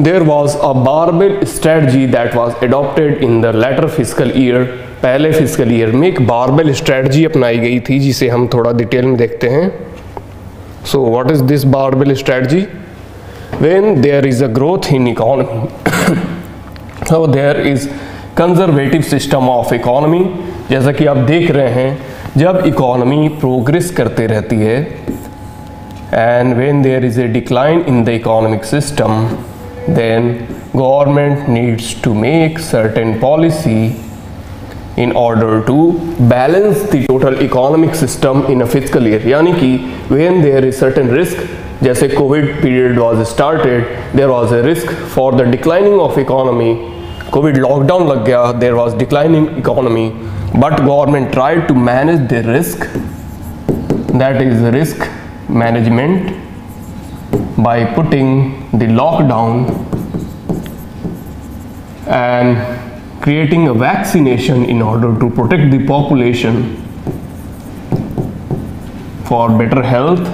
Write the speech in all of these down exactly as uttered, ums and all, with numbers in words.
there was a barbell strategy that was adopted in the latter fiscal year. पहले physical year में एक barbell strategy अपनाई गई थी जिसे हम थोड़ा डिटेल में देखते हैं. So what is this barbell strategy? When there is a growth in economy, so there is conservative system of economy. जैसा कि आप देख रहे हैं, जब इकोनॉमी प्रोग्रेस करते रहती है and when there is a decline in the economic system, then government needs to make certain policy in order to balance the total economic system in a fiscal year. यानी कि when there is certain risk, जैसे COVID period was started, there was a risk for the declining of economy. COVID lockdown लग गया, there was declining economy, but government tried to manage the risk, that is the risk management, by putting the lockdown and creating a vaccination in order to protect the population for better health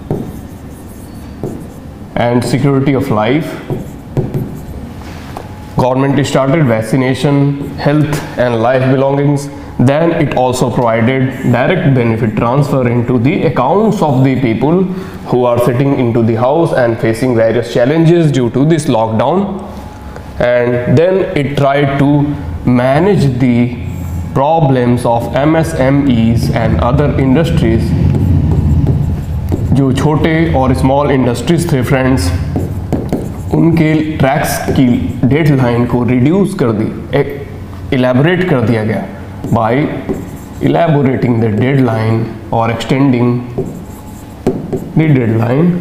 and security of life. Government started vaccination, health and life belongings. Then it also provided direct benefit transfer into the accounts of the people who are sitting into the house and facing various challenges due to this lockdown. And then it tried to manage the problems of M S M Es and other industries. जो छोटे और small industries थे friends, उनके tax की deadline को reduce कर दी, elaborate कर दिया गया बाय इलेबोरेटिंग द डेडलाइन और extending the deadline.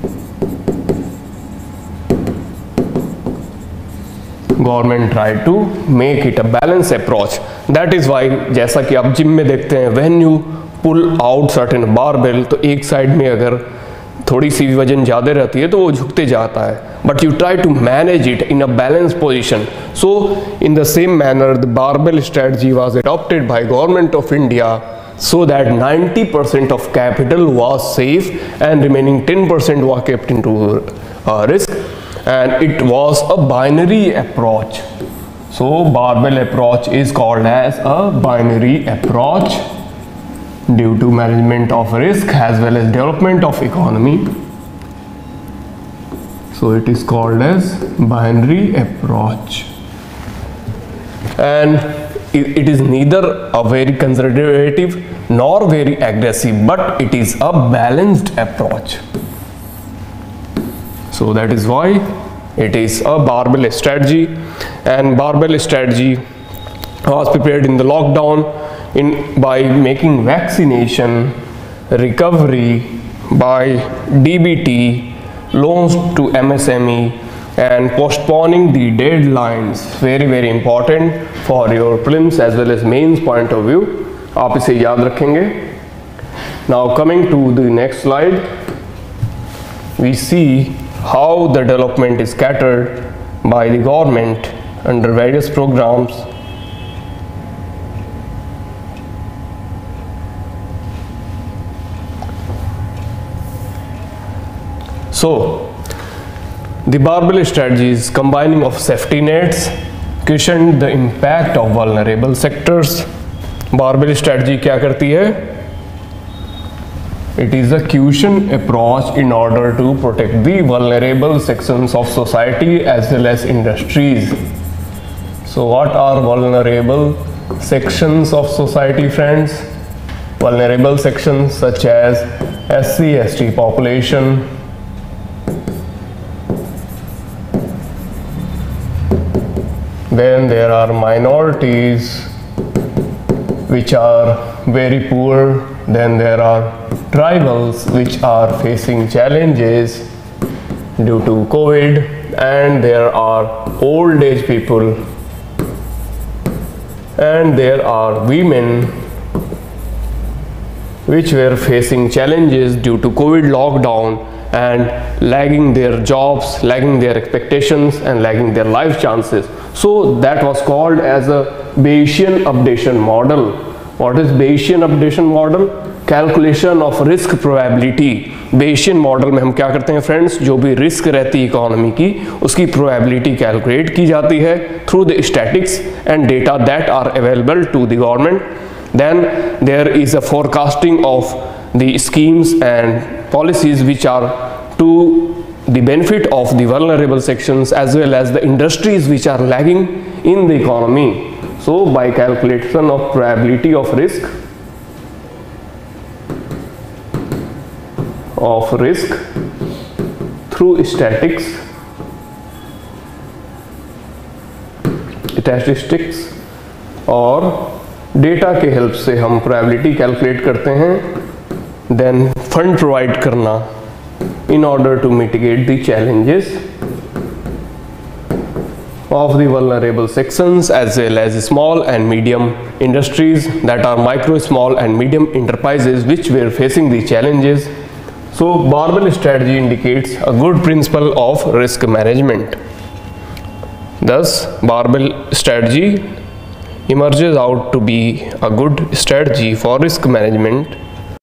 Government tried to make it a balanced approach. That is why, जैसा कि आप जिम में देखते हैं, when you pull out certain barbell, तो एक साइड में अगर थोड़ी सी वजन ज़्यादा रहती है तो वो झुकते जाता है, but you try to manage it in a balanced position. So in the same manner, the barbell strategy was adopted by Government of India so that ninety percent of capital was safe and remaining ten percent was kept into uh, risk. And it was a binary approach. So barbell approach is called as a binary approach due to management of risk as well as development of economy. So it is called as binary approach, and it, it is neither a very conservative nor very aggressive, but it is a balanced approach. So that is why it is a barbell strategy. And barbell strategy was prepared in the lockdown in by making vaccination, recovery by D B T, loans to M S M E, and postponing the deadlines. Very very important for your prelims as well as mains point of view. आप इसे याद रखेंगे. Now coming to the next slide, we see how the development is catered by the government under various programs. So the barbell strategies combining of safety nets cushioned the impact of vulnerable sectors. Barbell strategy क्या करती है? It is a cushion approach in order to protect the vulnerable sections of society as well as industries. So what are vulnerable sections of society, friends? Vulnerable sections such as S C S T population, then there are minorities which are very poor, then there are tribals which are facing challenges due to COVID, and there are old age people, and there are women which were facing challenges due to COVID lockdown and lagging their jobs, lagging their expectations and lagging their life chances. So that was called as a Bayesian updation model. What is Bayesian updation model? Calculation of risk probability. Bayesian model में हम क्या करते हैं friends, जो भी risk रहती है economy की उसकी प्रोबेबिलिटी कैलकुलेट की जाती है through the statics and data that are available to the government. Then there is a forecasting of the schemes and policies which are to the benefit of the vulnerable sections as well as the industries which are lagging in the economy. So by calculation of probability of risk of risk through statics statistics और data के help से हम probability calculate करते हैं, then fund provide करना in order to mitigate the challenges of the vulnerable sections as well as small and medium industries that are micro, small and medium enterprises which were facing the challenges. So barbell strategy indicates a good principle of risk management. Thus barbell strategy emerges out to be a good strategy for risk management